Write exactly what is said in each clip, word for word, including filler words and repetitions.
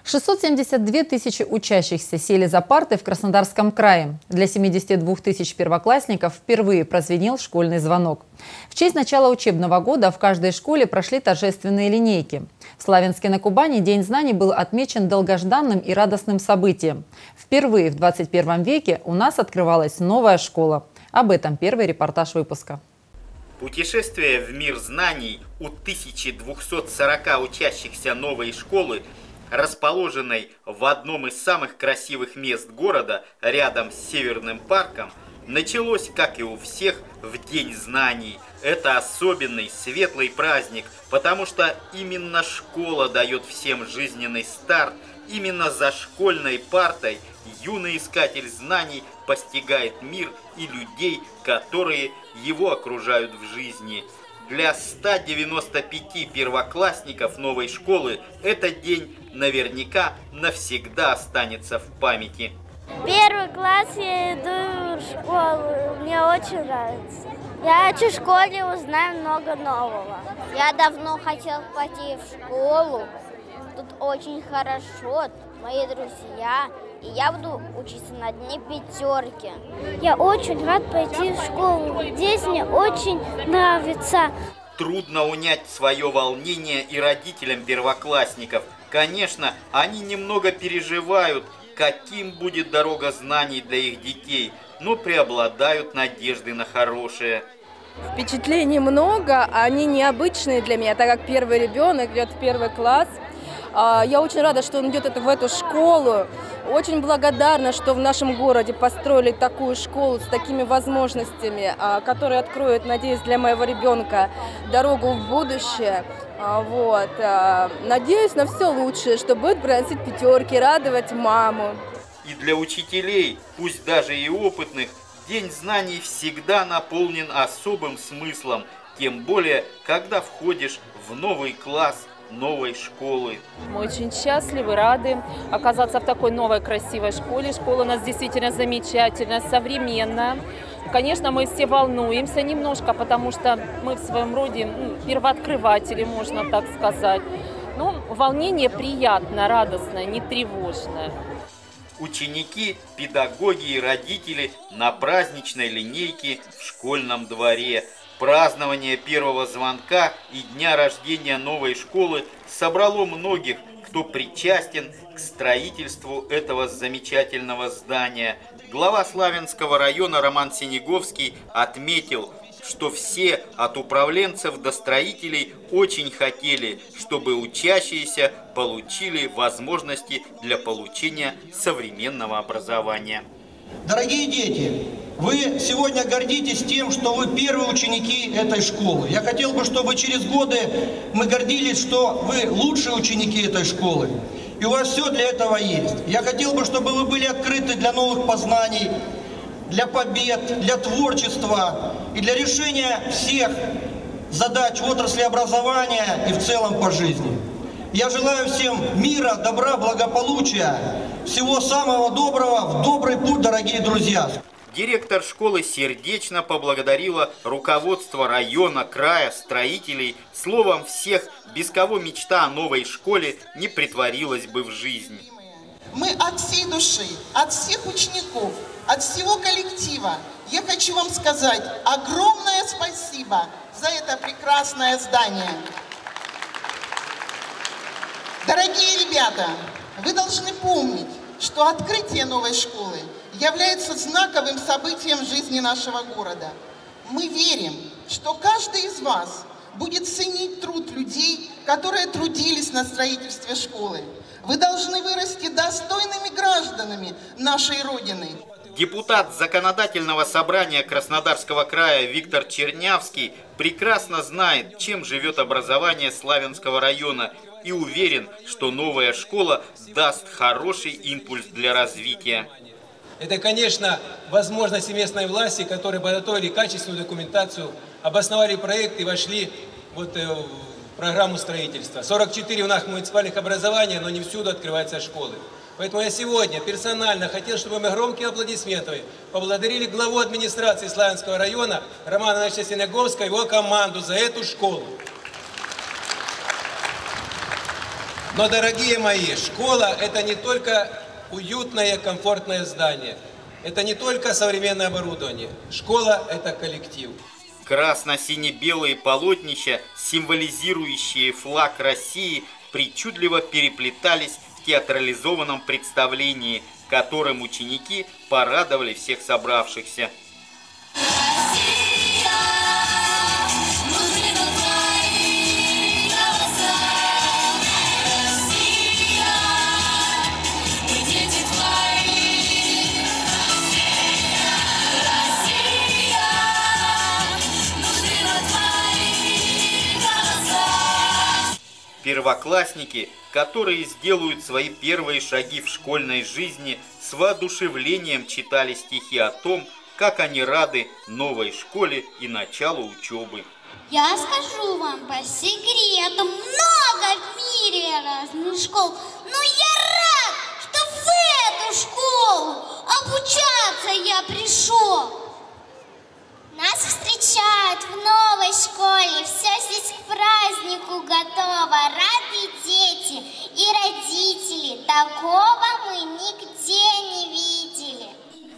шестьсот семьдесят две тысячи учащихся сели за парты в Краснодарском крае. Для семидесяти двух тысяч первоклассников впервые прозвенел школьный звонок. В честь начала учебного года в каждой школе прошли торжественные линейки. В Славянске на Кубани День знаний был отмечен долгожданным и радостным событием. Впервые в двадцать первом веке у нас открывалась новая школа. Об этом первый репортаж выпуска. Путешествие в мир знаний у тысячи двухсот сорока учащихся новой школы, расположенной в одном из самых красивых мест города, рядом с Северным парком, началось, как и у всех, в День знаний. Это особенный, светлый праздник, потому что именно школа дает всем жизненный старт. Именно за школьной партой юный искатель знаний постигает мир и людей, которые его окружают в жизни. Для ста девяноста пяти первоклассников новой школы этот день наверняка навсегда останется в памяти. Первый класс я иду в школу, мне очень нравится. Я в школе узнаю много нового. Я давно хотел пойти в школу, тут очень хорошо, мои друзья, и я буду учиться на дне пятерки. Я очень рад пойти в школу, здесь мне очень нравится. Трудно унять свое волнение и родителям первоклассников. Конечно, они немного переживают, каким будет дорога знаний для их детей, но преобладают надежды на хорошее. Впечатлений много, они необычные для меня, так как первый ребенок идет в первый класс. Я очень рада, что он идет в эту школу. Очень благодарна, что в нашем городе построили такую школу с такими возможностями, которые откроют, надеюсь, для моего ребенка дорогу в будущее. Вот. Надеюсь на все лучшее, что будет приносить пятерки, радовать маму. И для учителей, пусть даже и опытных, День знаний всегда наполнен особым смыслом, тем более, когда входишь в новый класс новой школы. Мы очень счастливы, рады оказаться в такой новой красивой школе. Школа у нас действительно замечательная, современная. Конечно, мы все волнуемся немножко, потому что мы в своем роде ну, первооткрыватели, можно так сказать. Но волнение приятное, радостное, не тревожное. Ученики, педагоги и родители на праздничной линейке в школьном дворе. Празднование первого звонка и дня рождения новой школы собрало многих, кто причастен к строительству этого замечательного здания. Глава Славянского района Роман Синеговский отметил, что все, от управленцев до строителей, очень хотели, чтобы учащиеся получили возможности для получения современного образования. Дорогие дети, вы сегодня гордитесь тем, что вы первые ученики этой школы. Я хотел бы, чтобы через годы мы гордились, что вы лучшие ученики этой школы. И у вас все для этого есть. Я хотел бы, чтобы вы были открыты для новых познаний, для побед, для творчества и для решения всех задач в отрасли образования и в целом по жизни. Я желаю всем мира, добра, благополучия, всего самого доброго, в добрый путь, дорогие друзья. Директор школы сердечно поблагодарила руководство района, края, строителей, словом всех, без кого мечта о новой школе не претворилась бы в жизнь. Мы от всей души, от всех учеников, от всего коллектива, я хочу вам сказать огромное спасибо за это прекрасное здание. Дорогие ребята, вы должны помнить, что открытие новой школы является знаковым событием в жизни нашего города. Мы верим, что каждый из вас будет ценить труд людей, которые трудились на строительстве школы. Вы должны вырасти достойными гражданами нашей Родины. Депутат Законодательного собрания Краснодарского края Виктор Чернявский прекрасно знает, чем живет образование Славянского района, и уверен, что новая школа даст хороший импульс для развития. Это, конечно, возможности местной власти, которые подготовили качественную документацию, обосновали проект и вошли вот в программу строительства. сорок четыре у нас муниципальных образований, но не всюду открываются школы. Поэтому я сегодня персонально хотел, чтобы мы громкими аплодисментами поблагодарили главу администрации Славянского района Романа Ивановича Синеговского и его команду за эту школу. Но, дорогие мои, школа – это не только уютное, комфортное здание. Это не только современное оборудование. Школа – это коллектив. Красно-сине-белые полотнища, символизирующие флаг России, причудливо переплетались в театрализованном представлении, которым ученики порадовали всех собравшихся. Первоклассники, которые сделают свои первые шаги в школьной жизни, с воодушевлением читали стихи о том, как они рады новой школе и началу учебы. Я скажу вам по секрету, много в мире разных школ, но я рад, что в эту школу обучаться я пришел. Нас встречают в новой школе, все здесь к празднику готово. Рады дети и родители, такого мы нигде не видели.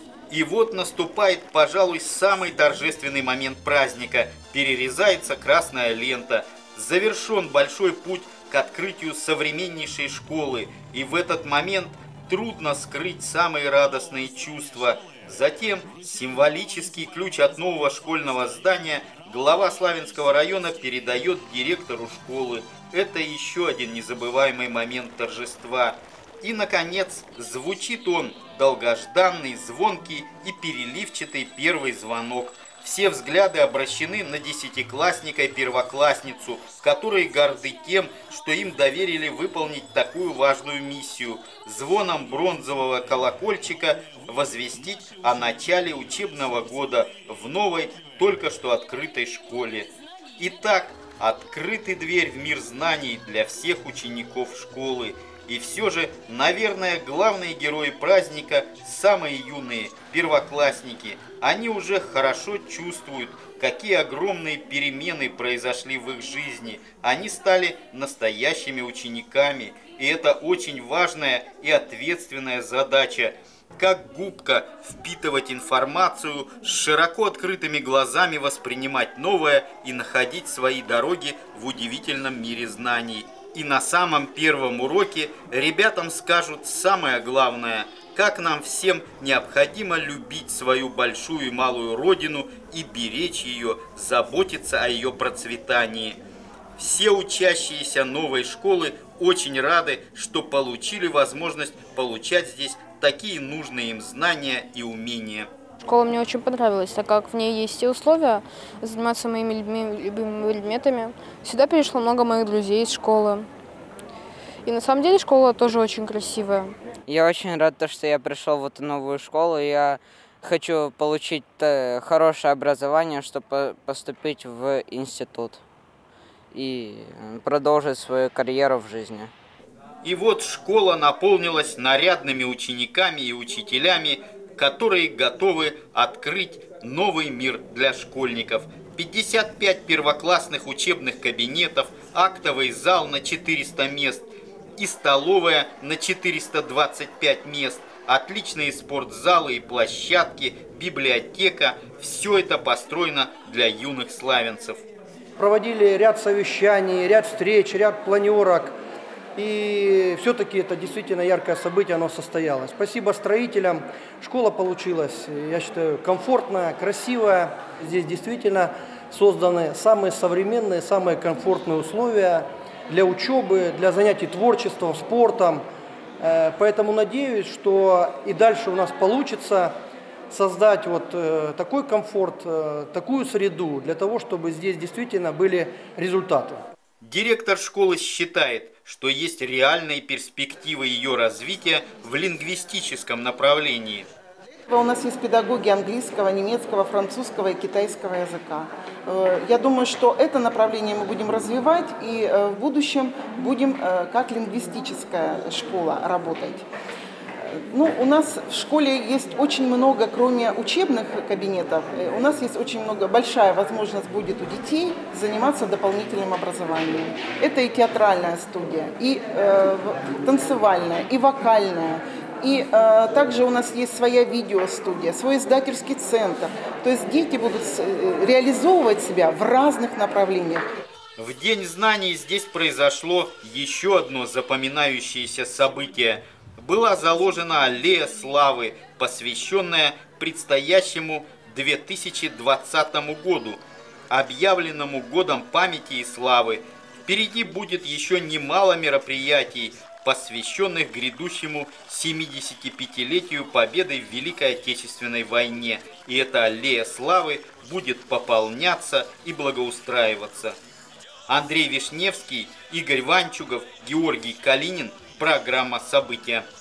И вот наступает, пожалуй, самый торжественный момент праздника. Перерезается красная лента. Завершен большой путь к открытию современнейшей школы. И в этот момент трудно скрыть самые радостные чувства. Затем символический ключ от нового школьного здания глава Славянского района передает директору школы. Это еще один незабываемый момент торжества. И, наконец, звучит он, долгожданный, звонкий и переливчатый первый звонок. Все взгляды обращены на десятиклассника и первоклассницу, которые горды тем, что им доверили выполнить такую важную миссию – звоном бронзового колокольчика возвестить о начале учебного года в новой, только что открытой школе. Итак, открыты дверь в мир знаний для всех учеников школы. И все же, наверное, главные герои праздника – самые юные, первоклассники. Они уже хорошо чувствуют, какие огромные перемены произошли в их жизни. Они стали настоящими учениками. И это очень важная и ответственная задача. Как губка впитывать информацию, с широко открытыми глазами воспринимать новое и находить свои дороги в удивительном мире знаний. И на самом первом уроке ребятам скажут самое главное, как нам всем необходимо любить свою большую и малую родину и беречь ее, заботиться о ее процветании. Все учащиеся новой школы очень рады, что получили возможность получать здесь такие нужные им знания и умения. Школа мне очень понравилась, так как в ней есть все условия заниматься моими любимыми предметами. Сюда перешло много моих друзей из школы. И на самом деле школа тоже очень красивая. Я очень рад, что я пришел в эту новую школу. Я хочу получить хорошее образование, чтобы поступить в институт и продолжить свою карьеру в жизни. И вот школа наполнилась нарядными учениками и учителями, которые готовы открыть новый мир для школьников. пятьдесят пять первоклассных учебных кабинетов, актовый зал на четыреста мест и столовая на четыреста двадцать пять мест, отличные спортзалы и площадки, библиотека – все это построено для юных славянцев. Проводили ряд совещаний, ряд встреч, ряд планерок. И все-таки это действительно яркое событие, оно состоялось. Спасибо строителям. Школа получилась, я считаю, комфортная, красивая. Здесь действительно созданы самые современные, самые комфортные условия для учебы, для занятий творчеством, спортом. Поэтому надеюсь, что и дальше у нас получится создать вот такой комфорт, такую среду, для того, чтобы здесь действительно были результаты. Директор школы считает, что есть реальные перспективы ее развития в лингвистическом направлении. У нас есть педагоги английского, немецкого, французского и китайского языка. Я думаю, что это направление мы будем развивать и в будущем будем как лингвистическая школа работать. Ну, у нас в школе есть очень много, кроме учебных кабинетов, у нас есть очень много, большая возможность будет у детей заниматься дополнительным образованием. Это и театральная студия, и э, танцевальная, и вокальная. И э, также у нас есть своя видеостудия, свой издательский центр. То есть дети будут реализовывать себя в разных направлениях. В День знаний здесь произошло еще одно запоминающееся событие. Была заложена аллея славы, посвященная предстоящему две тысячи двадцатому году, объявленному годом памяти и славы. Впереди будет еще немало мероприятий, посвященных грядущему семидесятипятилетию победы в Великой Отечественной войне. И эта аллея славы будет пополняться и благоустраиваться. Андрей Вишневский, Игорь Ванчугов, Георгий Калинин. Программа «События».